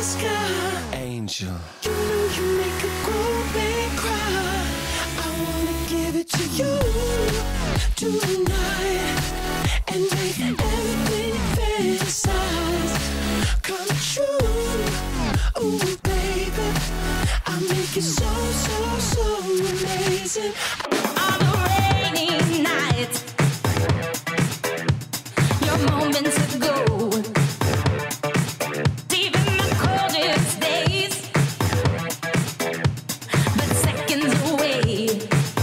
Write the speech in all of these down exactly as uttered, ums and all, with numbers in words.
sky. Angel. You know you make a grown man cry. I wanna give it to you tonight and make everything you fantasize come true. Ooh, baby, I make it so, so, so amazing. On a rainy night, your moments ago, even the coldest days, but seconds away.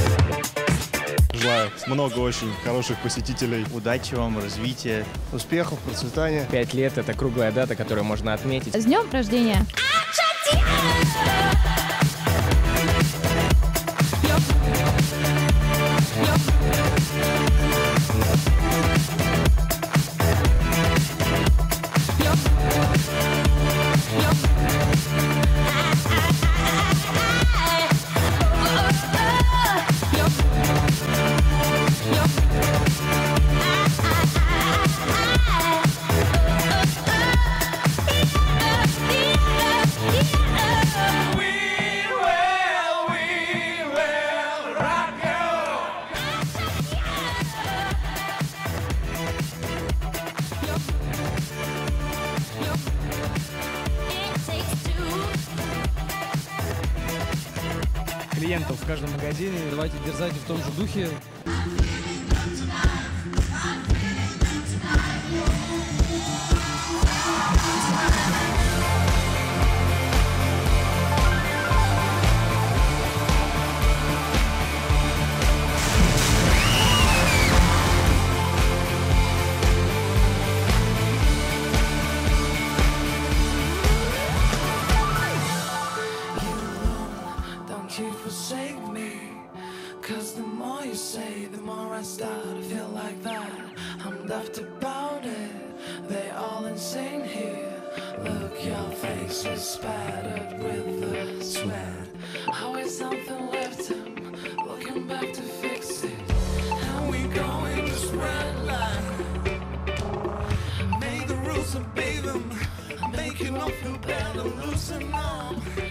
Желаю много очень хороших посетителей. Удачи вам, развития. Успехов, процветания. Пять лет — это круглая дата, которую можно отметить. С днем рождения! Клиентов в каждом магазине. Давайте дерзать в том же духе. You forsake me, cause the more you say, the more I start to feel like that. I'm daft about it, they all insane here. Look, your face is spattered with the sweat. Always something left him, looking back to fix it. How we going this red line? Make the rules obey them, making them feel better, loosen up.